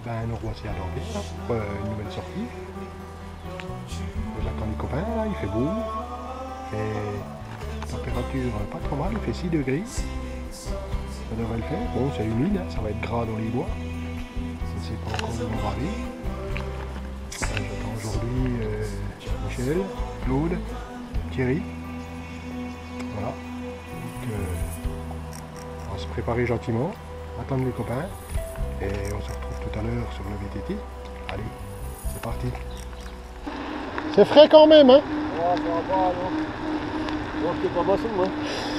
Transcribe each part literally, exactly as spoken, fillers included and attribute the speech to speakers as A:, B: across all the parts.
A: Ben, nous voici à Dorvier, là, pour euh, une nouvelle sortie. J'attends les copains, là, il fait beau. Il fait température pas trop mal, il fait six degrés. Ça devrait le faire. Bon, c'est humide, hein, ça va être gras dans les bois. Je ne sais pas encore où on va aller. Euh, J'attends aujourd'hui euh, Michel, Claude, Thierry. Voilà. Donc, euh, on va se préparer gentiment, attendre les copains. Et on se retrouve tout à l'heure sur le V T T. Allez, c'est parti. C'est frais quand même, hein?
B: Ouais, ça va pas, non. Moi, je t'ai pas bossé, moi.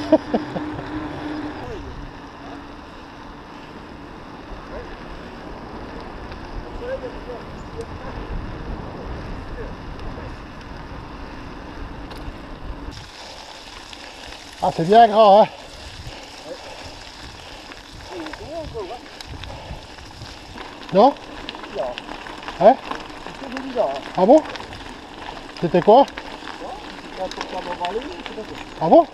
A: Ah, c'est bien grand, hein? Non? Hein? Ah bon? C'était quoi? Ah bon?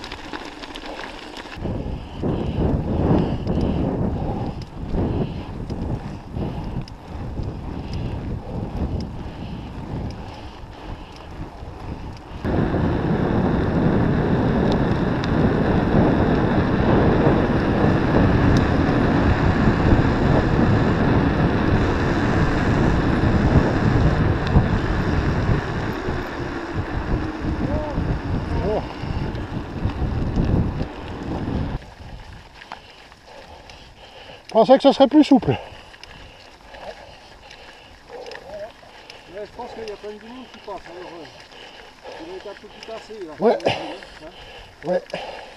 A: Je pensais que ce serait plus souple.
B: Ouais, je pense qu'il y a plein de monde qui passe. Alors, euh, il va être un peu plus cassé. Là.
A: Ouais.
B: Hein?
A: Ouais.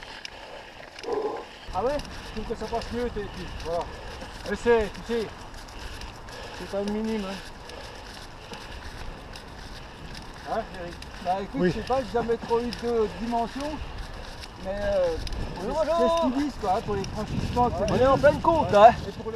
B: Ah ouais? Je trouve que ça passe mieux, tes petits. Voilà. Essaye, tu sais. C'est quand même minime. Hein, hein Eric? Bah écoute,
A: Oui.
B: je sais pas, j'ai jamais trop eu de dimension. Mais euh, c'est ce qu'ils disent quoi, hein, pour les franchissements. On est en pleine côte, hein. Et pour le...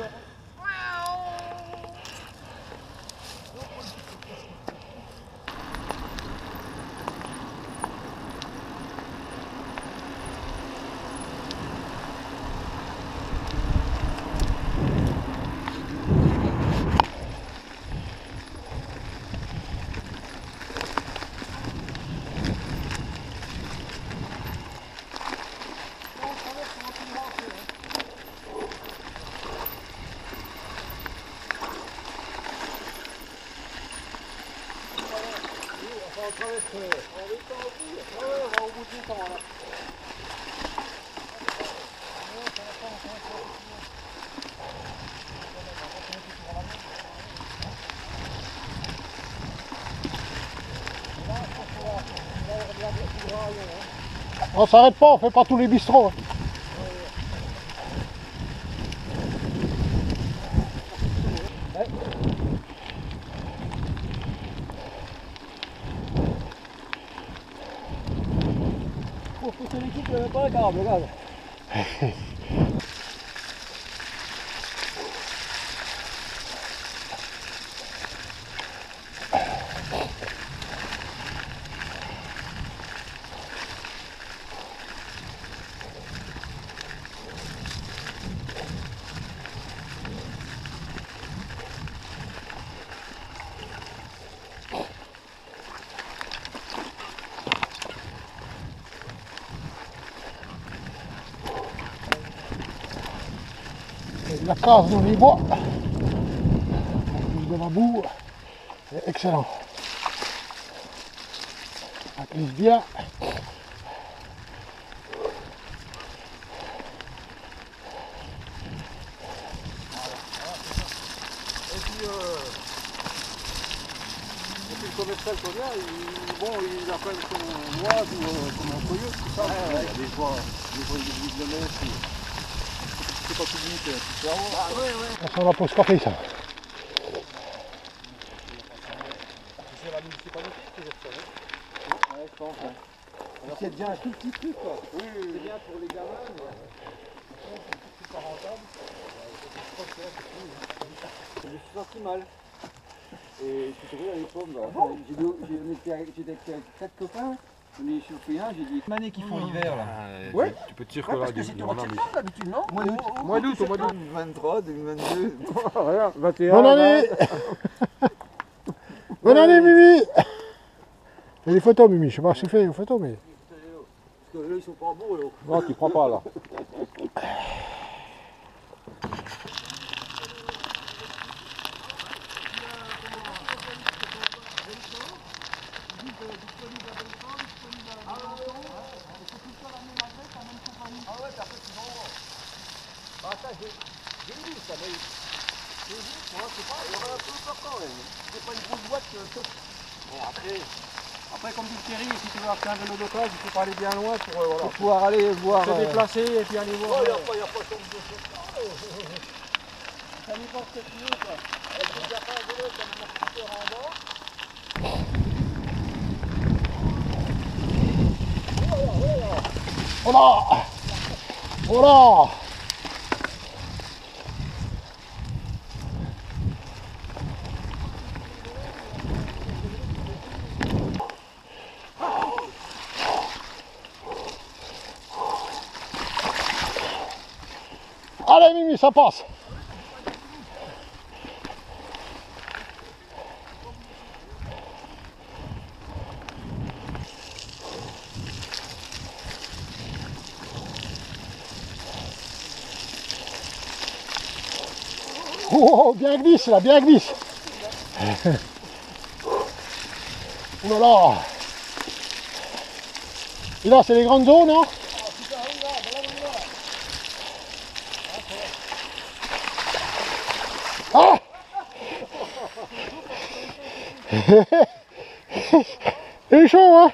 B: On traverse, on est au bout, ouais, on va au bout du temps là.
A: On s'arrête pas, on fait pas tous les bistrots. Hein.
B: Ouais. Pour pousser l'équipe, il n'y avait pas la garde, regarde.
A: La case dans les bois. De la boue. C'est excellent. Ça glisse bien.
B: Et puis, euh, et puis le commercial qu'on a, il, bon, il a quand même son moise ou euh, comme un coyote, tout ça. Ouais, ouais. Des fois, des fois, il le met, c'est pas public, tu sais. Ah ouais, ouais.
A: Ça sent la pause café, ça.
B: C'est la municipalité qui gère ça, non? Ouais, je pense. Ouais. C'est déjà un tout petit truc, quoi. Oui, oui, oui. C'est bien pour les gamins, mais c'est pas rentable. Je me suis senti mal. Et je suis tombé dans les pommes. Là. Bon. J'étais avec quatre copains. On est surpris, hein, j'ai dit.
C: Manées qui font l'hiver là.
A: Ah,
B: Ouais.
A: Tu peux te dire
B: Ouais,
A: que
B: parce
A: là,
B: que
A: du-
B: c'est
A: du-
B: au mois de
A: non, mais-
B: septembre d'habitude, non?
C: Mois d'août.
A: Mois d'août, au mois d'août.
C: deux mille vingt-trois, deux mille vingt-deux.
B: Rien, vingt et un.
A: Bonne année. Bonne année, Mimi. Il y a des photos, Mimi. Je sais pas si tu fais des photos, mais.
B: Parce que là, ils sont pas beaux, là.
A: Non, tu prends pas là.
B: Ah, ça, j'ai vu ça, mais. J'ai vu, moi, c'est pas. Il y aura un peu peur quand même. C'est pas une grosse boîte. Que... Bon, après. Après, comme dit Thierry, si tu veux acheter un vélo d'occasion, il faut pas aller bien loin pour, euh, voilà, pour pouvoir aller voir. Se euh... déplacer et puis aller voir. Il n'y a pas, y a pas comme de choses. Ça n'importe ce que tu veux, quoi. Avec des affaires de vélo, comme un amortisseur en bas.
A: Oh là! Oh là! Allez Mimi, ça passe! Oh, bien glisse là, bien glisse. Oh là là. Et là, c'est les grandes zones, hein? Ah! C'est chaud, hein?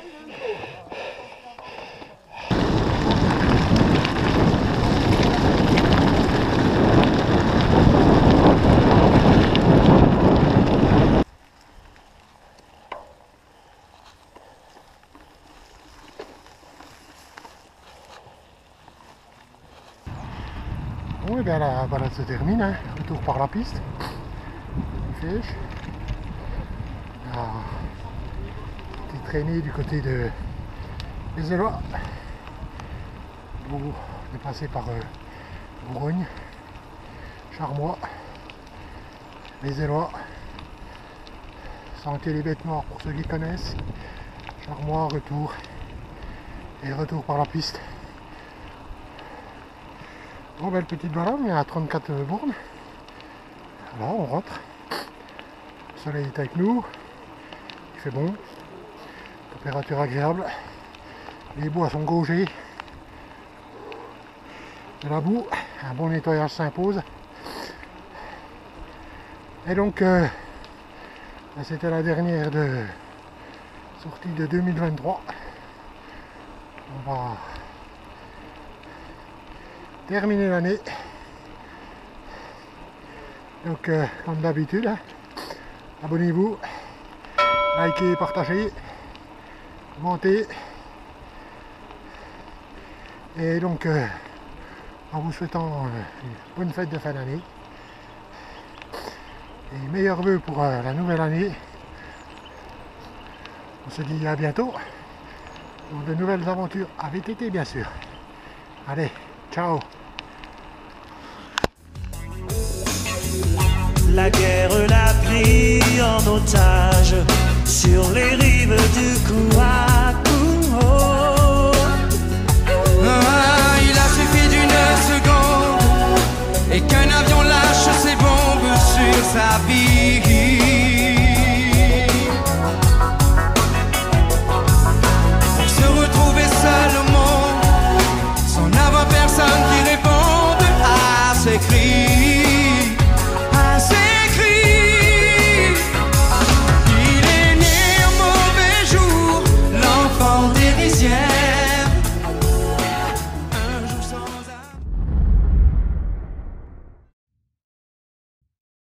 A: Oui, bien la balade se termine, hein. Retour par la piste. Il fait. Ah, petite traînée du côté de Les Élois. Bon, on est passé par euh, Bourgogne, Charmois, Les Élois, Sentier les Bêtes Noires pour ceux qui connaissent. Charmois, retour et retour par la piste. Bon, belle petite balade, on est à trente-quatre bornes. Voilà, on rentre. Le soleil est avec nous. Il fait bon. Température agréable. Les bois sont gaugés. De la boue. Un bon nettoyage s'impose. Et donc, euh, c'était la dernière de sortie de deux mille vingt-trois. On va terminer l'année. Donc euh, comme d'habitude, hein, abonnez-vous, likez, partagez, commentez. Et donc euh, en vous souhaitant euh, une bonne fête de fin d'année et meilleurs vœux pour euh, la nouvelle année. On se dit à bientôt pour de nouvelles aventures à V T T bien sûr. Allez, ciao.
D: La guerre l'a pris en otage sur les rives du Kouar.